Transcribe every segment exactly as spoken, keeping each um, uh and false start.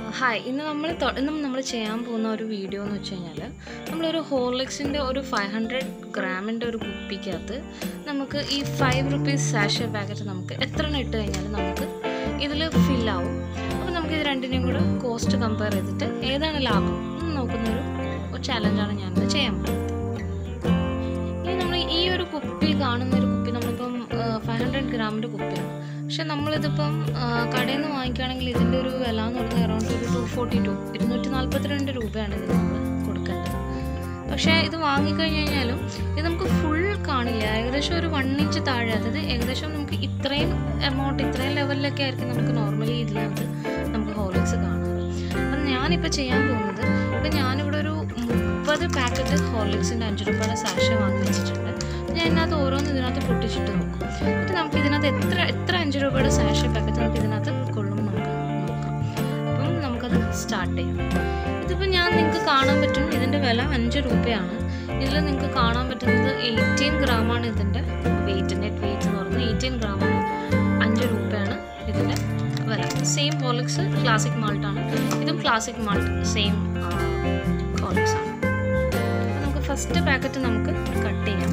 Hi ഇന്ന് നമ്മൾ ഇന്നും നമ്മൾ ചെയ്യാൻ പോകുന്ന ഒരു വീഡിയോ എന്ന് വെച്ച് കഴിഞ്ഞാൽ നമ്മളൊരു ഹോർലിക്സിൻ്റെ ഒരു ഫൈവ് ഹൺഡ്രഡ് ഗ്രാമിൻ്റെ ഒരു കുപ്പിക്കകത്ത് നമുക്ക് ഈ ഫൈവ് റുപ്പീസ് സാഷെ പാക്കറ്റ് നമുക്ക് എത്ര എണ്ണം ഇട്ട് കഴിഞ്ഞാലും നമുക്ക് ഇതിൽ ഫില്ലാവും. അപ്പോൾ നമുക്ക് ഇത് രണ്ടിനെയും കൂടെ കോസ്റ്റ് കമ്പയർ ചെയ്തിട്ട് ഏതാണ് ലാഭം എന്ന് നോക്കുന്നൊരു ചാലഞ്ചാണ് ഞാനിത് ചെയ്യാൻ പോകുന്നത്. ഇനി നമ്മൾ ഈ ഒരു കുപ്പി കാണുന്നൊരു കുപ്പി നമ്മളിപ്പം ഫൈവ് ഹൺഡ്രഡ് ഗ്രാമിൻ്റെ കുപ്പിയാണ്. പക്ഷെ നമ്മളിതിപ്പം കടയിൽ നിന്ന് വാങ്ങിക്കുകയാണെങ്കിൽ ഇതിൻ്റെ ഒരു വില എന്ന് പറയുന്നത് അറൗണ്ട് ഒരു ടു ഫോർട്ടി ടു ഇരുന്നൂറ്റി നാൽപ്പത്തിരണ്ട് രൂപയാണ് ഇതിന് നമ്മൾ കൊടുക്കേണ്ടത്. പക്ഷേ ഇത് വാങ്ങിക്കഴിഞ്ഞ് കഴിഞ്ഞാലും ഇത് നമുക്ക് ഫുൾ കാണില്ല. ഏകദേശം ഒരു വൺ ഇഞ്ച് താഴെ, അതായത് ഏകദേശം നമുക്ക് ഇത്രയും എമൗണ്ട് ഇത്രയും ലെവലിലൊക്കെ ആയിരിക്കും നമുക്ക് നോർമലി ഇതിനകത്ത് നമുക്ക് ഹോർലിക്സ് കാണുന്നത്. അപ്പം ഞാനിപ്പോൾ ചെയ്യാൻ പോകുന്നത്, ഇപ്പം ഞാനിവിടെ ഒരു മുപ്പത് പാക്കറ്റ് ഹോർലിക്സിൻ്റെ അഞ്ച് രൂപയുടെ സാഷ വാങ്ങി വെച്ചിട്ടുണ്ട്. ഞാൻ ഇതിനകത്ത് ഓരോന്ന് ഇതിനകത്ത് പൊട്ടിച്ചിട്ട് നോക്കും. എന്നിട്ട് നമുക്ക് ഇതിനകത്ത് എത്ര എത്ര അഞ്ച് രൂപയുടെ സാഷ പാക്കറ്റ് നമുക്ക് ഇതിനകത്ത് കൊള്ളും നമുക്ക് നോക്കാം. അപ്പം നമുക്കത് സ്റ്റാർട്ട് ചെയ്യാം. ഇതിപ്പോൾ ഞാൻ നിങ്ങൾക്ക് കാണാൻ പറ്റും ഇതിൻ്റെ വില അഞ്ച് രൂപയാണ്. ഇതിൽ നിങ്ങൾക്ക് കാണാൻ പറ്റുന്നത് എയ്റ്റീൻ ഗ്രാമാണ് ഇതിൻ്റെ വെയിറ്റ്, നെറ്റ് വെയിറ്റ് എന്ന് പറയുന്നത് എയ്റ്റീൻ ഗ്രാമാണ്. അഞ്ച് രൂപയാണ് ഇതിൻ്റെ വില. സെയിം ഹോർലിക്സ് ക്ലാസിക് മാൾട്ടാണ്. ഇതും ക്ലാസിക് മാൾട്ട് സെയിം ഹോർലിക്സ് ആണ്. അപ്പോൾ നമുക്ക് ഫസ്റ്റ് പാക്കറ്റ് നമുക്ക് കട്ട് ചെയ്യാം.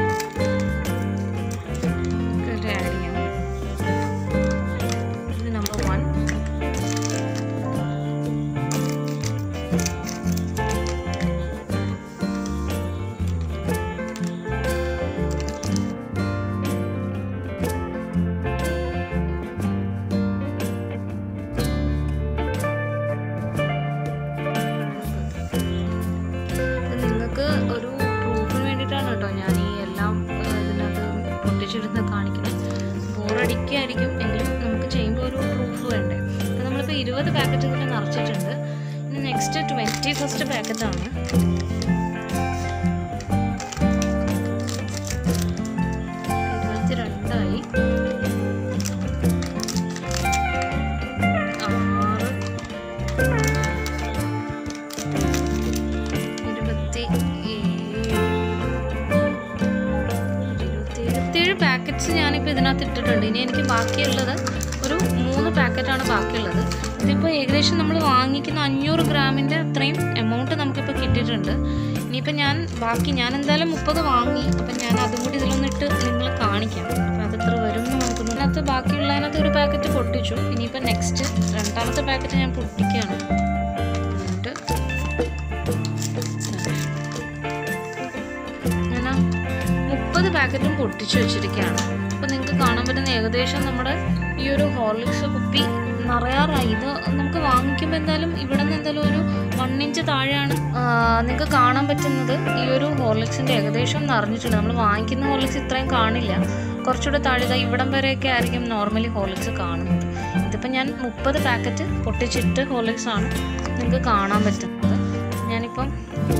ആഡ് ചെയ്യാം. ഇത് നമ്പർ വൺ. ഒരു പ്രൂഫിന് വേണ്ടിയിട്ടാണ് കേട്ടോ ഞാൻ ഈ എല്ലാം ഇതിനകത്ത് പൊട്ടിച്ചെടുത്ത് കാണിക്കുന്നത്. ബോറടിക്കായിരിക്കും എങ്കിലും നമുക്ക് ചെയ്യുമ്പോൾ ഒരു പ്രൂഫ് വേണ്ടേ. അപ്പോൾ നമ്മളിപ്പോൾ ഇരുപത് പാക്കറ്റ് ഇതിൽ നിറച്ചിട്ടുണ്ട്. ഇനി നെക്സ്റ്റ് ട്വൻറ്റി ഫസ്റ്റ് പാക്കറ്റാണ്. ഇരുപത്തി രണ്ടായി. പാക്കറ്റ്സ് ഞാനിപ്പോൾ ഇതിനകത്ത് ഇട്ടിട്ടുണ്ട്. ഇനി എനിക്ക് ബാക്കിയുള്ളത് ഒരു മൂന്ന് പാക്കറ്റാണ് ബാക്കിയുള്ളത്. ഇതിപ്പോൾ ഏകദേശം നമ്മൾ വാങ്ങിക്കുന്ന അഞ്ഞൂറ് ഗ്രാമിൻ്റെ അത്രയും എമൗണ്ട് നമുക്കിപ്പോൾ കിട്ടിയിട്ടുണ്ട്. ഇനിയിപ്പോൾ ഞാൻ ബാക്കി ഞാൻ എന്തായാലും മുപ്പത് വാങ്ങി. അപ്പം ഞാൻ അതും കൂടി ഇതിലൊന്നിട്ട് നിങ്ങൾ കാണിക്കാം. അപ്പം അതെത്ര വരും എന്ന് നോക്കുന്നു. അതിനകത്ത് ബാക്കിയുള്ളതിനകത്ത് ഒരു പാക്കറ്റ് പൊട്ടിച്ചു. ഇനിയിപ്പോൾ നെക്സ്റ്റ് രണ്ടാമത്തെ പാക്കറ്റ് ഞാൻ പൊട്ടിക്കുകയാണ്. എന്നിട്ട് ഞാൻ മുപ്പത് പാക്കറ്റും പൊട്ടിച്ചു വെച്ചിരിക്കുകയാണ്. അപ്പോൾ നിങ്ങൾക്ക് കാണാൻ പറ്റുന്ന ഏകദേശം നമ്മുടെ ഈ ഒരു ഹോർലിക്സ് കുപ്പി നിറയാറായി. ഇത് നമുക്ക് വാങ്ങിക്കുമ്പോൾ എന്തായാലും ഇവിടെ നിന്ന് എന്തായാലും ഒരു വൺ ഇഞ്ച് താഴെയാണ് നിങ്ങൾക്ക് കാണാൻ പറ്റുന്നത്. ഈ ഒരു ഹോർലിക്സിൻ്റെ ഏകദേശം നിറഞ്ഞിട്ടുണ്ട്. നമ്മൾ വാങ്ങിക്കുന്ന ഹോർലിക്സ് ഇത്രയും കാണില്ല, കുറച്ചുകൂടെ താഴെ ഇവിടം വരെയൊക്കെ ആയിരിക്കും നോർമലി ഹോർലിക്സ് കാണുന്നത്. ഇതിപ്പോൾ ഞാൻ മുപ്പത് പാക്കറ്റ് പൊട്ടിച്ചിട്ട് ഹോർലിക്സ് ആണ് നിങ്ങൾക്ക് കാണാൻ പറ്റുന്നത്. ഞാനിപ്പം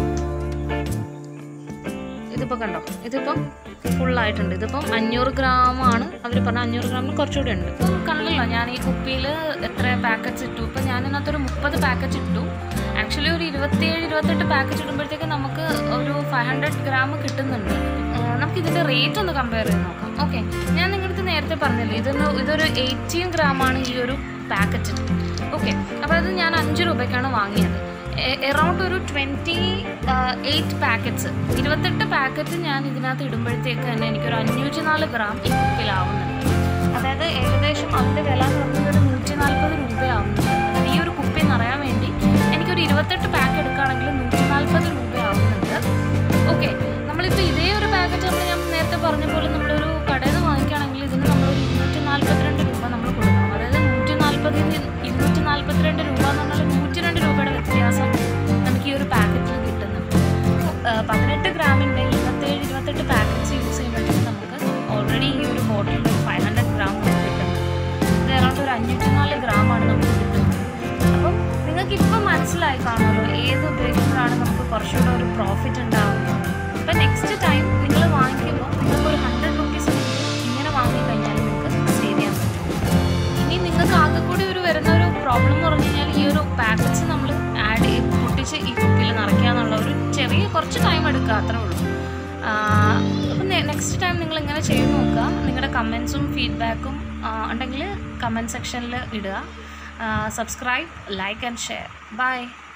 ഇതിപ്പോൾ കണ്ടോ, ഇതിപ്പം ഫുള്ളായിട്ടുണ്ട്. ഇതിപ്പം അഞ്ഞൂറ് ഗ്രാമാണ് അവർ പറഞ്ഞ. അഞ്ഞൂറ് ഗ്രാമിന് കുറച്ചുകൂടെ ഉണ്ട്. ഇപ്പോൾ കണ്ടല്ലോ ഞാൻ ഈ കുപ്പിയിൽ എത്ര പാക്കറ്റ്സ് ഇട്ടു. ഇപ്പം ഞാനിതിനകത്തൊരു മുപ്പത് പാക്കറ്റ് ഇട്ടു. ആക്ച്വലി ഒരു ഇരുപത്തിയേഴ് ഇരുപത്തെട്ട് പാക്കറ്റ് ഇടുമ്പോഴത്തേക്ക് നമുക്ക് ഒരു ഫൈവ് ഹൺഡ്രഡ് ഗ്രാം കിട്ടുന്നുണ്ട്. നമുക്ക് ഇതിൻ്റെ റേറ്റ് ഒന്ന് കമ്പയർ ചെയ്ത് നോക്കാം. ഓക്കെ, ഞാൻ നിങ്ങളുടെ നേരത്തെ പറഞ്ഞല്ലോ ഇതൊന്ന് ഇതൊരു എയ്റ്റീൻ ഗ്രാമാണ് ഈ ഒരു പാക്കറ്റ്. ഓക്കെ, അപ്പോൾ അത് ഞാൻ അഞ്ച് രൂപയ്ക്കാണ് വാങ്ങിയത്. എറൗണ്ട് ഒരു ട്വൻറ്റി എയ്റ്റ് പാക്കറ്റ്സ് ഇരുപത്തെട്ട് പാക്കറ്റ് ഞാൻ ഇതിനകത്ത് ഇടുമ്പോഴത്തേക്ക് തന്നെ എനിക്കൊരു അഞ്ഞൂറ്റി നാല് ഗ്രാം ഈ കുപ്പിയിലാവുന്നുണ്ട്. അതായത് ഏകദേശം അതിൻ്റെ വില എന്ന് പറയുന്നത് ഒരു നൂറ്റി നാൽപ്പത് രൂപയാവുന്നുണ്ട്. അതായത് ഈ ഒരു കുപ്പി നിറയാൻ വേണ്ടി എനിക്കൊരു ഇരുപത്തെട്ട് പാക്ക് എടുക്കുകയാണെങ്കിൽ നൂറ്റി നാൽപ്പത് രൂപയാവുന്നുണ്ട്. ഓക്കെ, നമ്മളിപ്പോൾ ഇതേ ഒരു പാക്കറ്റ് നമ്മൾ ഞാൻ നേരത്തെ പറഞ്ഞ പോലെ നമ്മളൊരു കടയിൽ നിന്ന് വാങ്ങിക്കുകയാണെങ്കിൽ ഇതിന് നമ്മളൊരു ഇരുന്നൂറ്റി നാൽപ്പത്തിരണ്ട് രൂപ നമ്മൾ കൊടുക്കണം. അതായത് നൂറ്റി നാൽപ്പതിന് ഇരുന്നൂറ്റി നാൽപ്പത്തിരണ്ട് രൂപ എന്ന് പറഞ്ഞാൽ നൂറ്റി രണ്ട് രൂപയുടെ വ്യത്യാസം നമുക്ക് ഈ ഒരു പാക്കറ്റിൽ കിട്ടുന്നുണ്ട്. പതിനെട്ട് ഗ്രാമിൻ്റെ ഇരുപത്തേഴ് ഇരുപത്തെട്ട് പാക്കറ്റ്സ് യൂസ് ചെയ്യുമ്പോഴത്തേക്ക് നമുക്ക് ഓൾറെഡി ഈ ഒരു ബോട്ടിൽ ഫൈവ് ഹൺഡ്രഡ് ഗ്രാം നമുക്ക് കിട്ടുന്നത്. ഇത് ഏറൗണ്ട് ഒരു അഞ്ഞൂറ്റി നാല് ഗ്രാമാണ് നമുക്ക് കിട്ടുന്നത്. അപ്പം നിങ്ങൾക്ക് ഇപ്പം മനസ്സിലായി കാണുമല്ലോ ഏത് ഉപയോഗിക്കുമ്പോഴാണ് നമുക്ക് കുറച്ചുകൂടെ ഒരു പ്രോഫിറ്റ് ഉണ്ടാകുന്നത്. അപ്പം നെക്സ്റ്റ് ടൈം നിങ്ങൾ വാങ്ങിക്കുമ്പോൾ നിങ്ങൾക്ക് ഒരു ഹൺഡ്രഡ് റുപ്പീസ് ഇങ്ങനെ വാങ്ങിക്കഴിഞ്ഞാൽ നിങ്ങൾക്ക് സേവ് ചെയ്യാൻ പറ്റും. ഇനി നിങ്ങൾക്ക് ആകെ കൂടി ഒരു വരുന്ന ഒരു പ്രോബ്ലം എന്ന് പറഞ്ഞു കഴിഞ്ഞാൽ ഈ ഒരു പാക്കറ്റ്സ് നമ്മൾ ആഡ് ചെയ്ത് പൊട്ടിച്ച് ഈ കുപ്പിയിൽ നിറയ്ക്കുക എന്നുള്ള ഒരു ചെറിയ കുറച്ച് ടൈം എടുക്കുക, അത്രേ ഉള്ളൂ. അപ്പം നെക്സ്റ്റ് ടൈം നിങ്ങൾ ഇങ്ങനെ ചെയ്ത് നോക്കുക. നിങ്ങളുടെ കമൻസും ഫീഡ്ബാക്കും ഉണ്ടെങ്കിൽ കമൻറ്റ് സെക്ഷനിൽ ഇടുക. Subscribe, like and share. By.